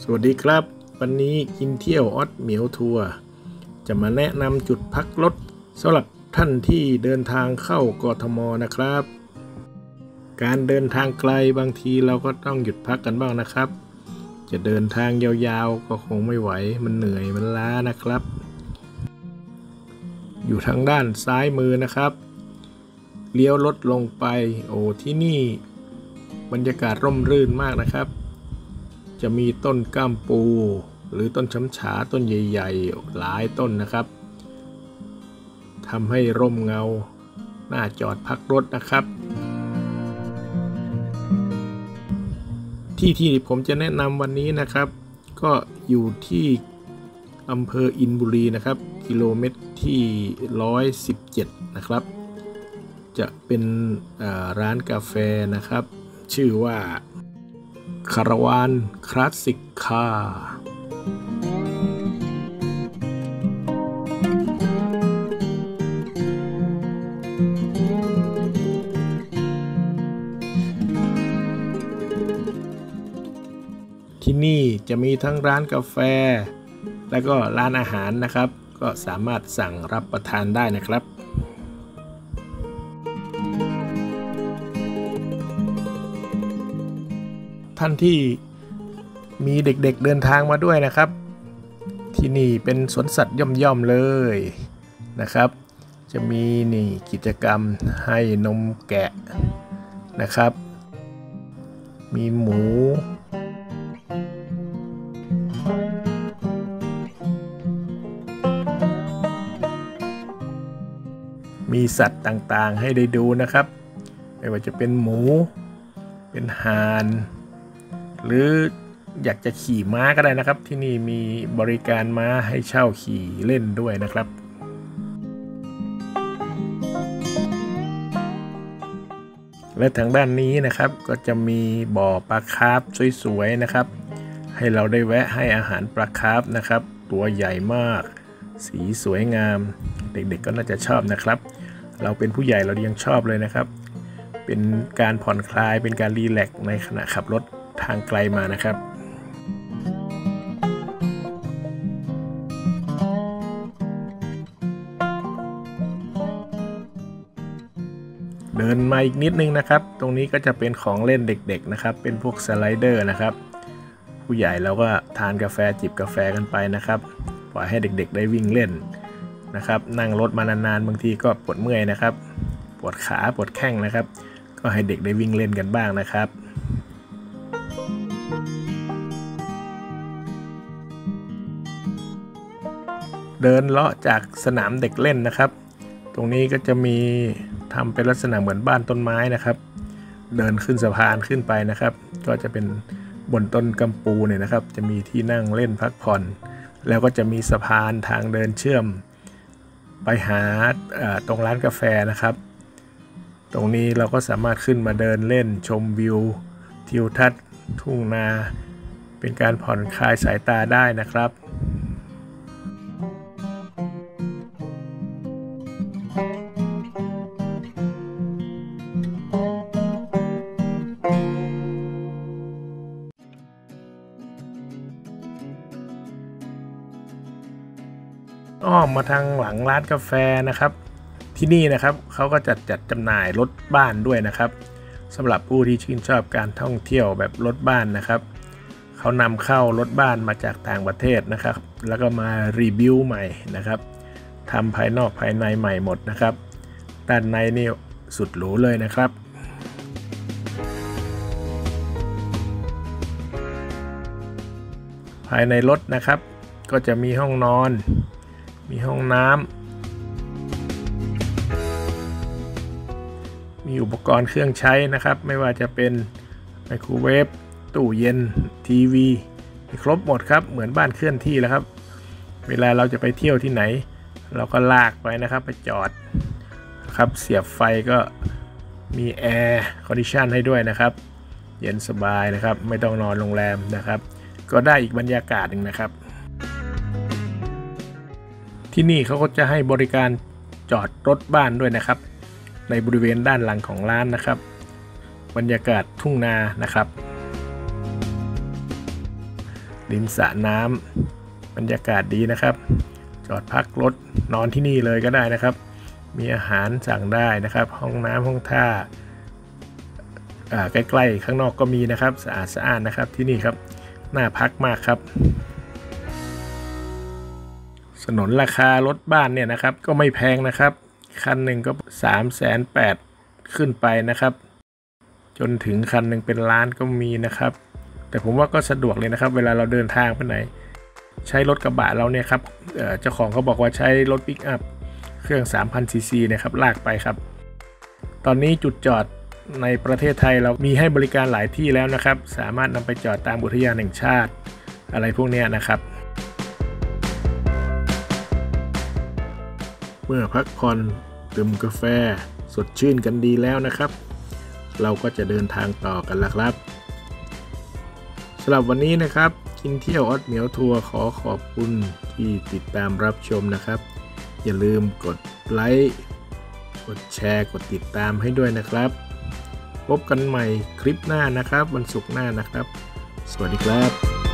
สวัสดีครับวันนี้กินเที่ยวออสเหมียวทัวร์จะมาแนะนำจุดพักรถสำหรับท่านที่เดินทางเข้ากทมนะครับการเดินทางไกลบางทีเราก็ต้องหยุดพักกันบ้างนะครับจะเดินทางยาวๆก็คงไม่ไหวมันเหนื่อยมันล้านะครับอยู่ทางด้านซ้ายมือนะครับเลี้ยวรถลงไปที่นี่บรรยากาศร่มรื่นมากนะครับจะมีต้นก้ามปูหรือต้นช้ำฉาต้นใหญ่ๆหลายต้นนะครับทำให้ร่มเงาน่าจอดพักรถนะครับที่ผมจะแนะนำวันนี้นะครับก็อยู่ที่อำเภออินบุรีนะครับกิโลเมตรที่117นะครับจะเป็นร้านกาแฟนะครับชื่อว่าคาราวานคลาสสิกคาร์ที่นี่จะมีทั้งร้านกาแฟและก็ร้านอาหารนะครับก็สามารถสั่งรับประทานได้นะครับท่านที่มีเด็กๆเดินทางมาด้วยนะครับที่นี่เป็นสวนสัตว์ย่อมๆเลยนะครับจะมีกิจกรรมให้นมแกะนะครับมีหมูมีสัตว์ต่างๆให้ได้ดูนะครับไม่ว่าจะเป็นหมูเป็นห่านหรืออยากจะขี่ม้าก็ได้นะครับที่นี่มีบริการม้าให้เช่าขี่เล่นด้วยนะครับและทางด้านนี้นะครับก็จะมีบ่อปลาคาร์ฟสวยๆนะครับให้เราได้แวะให้อาหารปลาคาร์ฟนะครับตัวใหญ่มากสีสวยงามเด็กๆก็น่าจะชอบนะครับเราเป็นผู้ใหญ่เรายังชอบเลยนะครับเป็นการผ่อนคลายเป็นการรีแลกซ์ในขณะขับรถทางไกลมานะครับเดินมาอีกนิดนึงนะครับตรงนี้ก็จะเป็นของเล่นเด็กๆนะครับเป็นพวกสไลเดอร์นะครับผู้ใหญ่เราก็ทานกาแฟจิบกาแฟกันไปนะครับปล่อยให้เด็กๆได้วิ่งเล่นนะครับนั่งรถมานานๆบางทีก็ปวดเมื่อยนะครับปวดขาปวดแข้งนะครับก็ให้เด็กได้วิ่งเล่นกันบ้างนะครับเดินเลาะจากสนามเด็กเล่นนะครับตรงนี้ก็จะมีทำเป็นลักษณะเหมือนบ้านต้นไม้นะครับเดินขึ้นสะพานขึ้นไปนะครับก็จะเป็นบนต้นกัมปูเนี่ยนะครับจะมีที่นั่งเล่นพักผ่อนแล้วก็จะมีสะพานทางเดินเชื่อมไปหาตรงร้านกาแฟนะครับตรงนี้เราก็สามารถขึ้นมาเดินเล่นชมวิวทิวทัศน์ทุ่งนาเป็นการผ่อนคลายสายตาได้นะครับอ้อมมาทางหลังร้านกาแฟนะครับที่นี่นะครับเขาก็จัดจำหน่ายรถบ้านด้วยนะครับสำหรับผู้ที่ชื่นชอบการท่องเที่ยวแบบรถบ้านนะครับเขานำเข้ารถบ้านมาจากต่างประเทศนะครับแล้วก็มารีบิวใหม่นะครับทำภายนอกภายในใหม่หมดนะครับด้านในนี่สุดหรูเลยนะครับภายในรถนะครับก็จะมีห้องนอนมีห้องน้ำมีอุปกรณ์เครื่องใช้นะครับไม่ว่าจะเป็นไมโครเวฟตู้เย็นทีวีครบหมดครับเหมือนบ้านเคลื่อนที่แล้วครับเวลาเราจะไปเที่ยวที่ไหนเราก็ลากไปนะครับไปจอดครับเสียบไฟก็มีแอร์คอนดิชันให้ด้วยนะครับเย็นสบายนะครับไม่ต้องนอนโรงแรมนะครับก็ได้อีกบรรยากาศหนึ่งนะครับที่นี่เขาก็จะให้บริการจอดรถบ้านด้วยนะครับในบริเวณด้านหลังของร้านนะครับบรรยากาศทุ่งนานะครับ เริมสระน้ำบรรยากาศดีนะครับจอดพักรถนอนที่นี่เลยก็ได้นะครับมีอาหารสั่งได้นะครับห้องน้ำห้องท่าใกล้ๆข้างนอกก็มีนะครับสะอาดสะอาดนะครับที่นี่ครับน่าพักมากครับสนนราคารถบ้านเนี่ยนะครับก็ไม่แพงนะครับคันหนึ่งก็380,000ขึ้นไปนะครับจนถึงคันหนึ่งเป็นล้านก็มีนะครับแต่ผมว่าก็สะดวกเลยนะครับเวลาเราเดินทางไปไหนใช้รถกระบะเราเนี่ยครับเจ้าของเขาบอกว่าใช้รถปิกอัพเครื่อง 3,000 ซีซีนะครับลากไปครับตอนนี้จุดจอดในประเทศไทยเรามีให้บริการหลายที่แล้วนะครับสามารถนำไปจอดตามอุทยานแห่งชาติอะไรพวกนี้นะครับเมื่อพักผ่อนดื่มกาแฟสดชื่นกันดีแล้วนะครับเราก็จะเดินทางต่อกันแล้วครับสำหรับวันนี้นะครับกินเที่ยวออสเหมียวทัวร์ขอขอบคุณที่ติดตามรับชมนะครับอย่าลืมกดไลค์กดแชร์กดติดตามให้ด้วยนะครับพบกันใหม่คลิปหน้านะครับวันศุกร์หน้านะครับสวัสดีครับ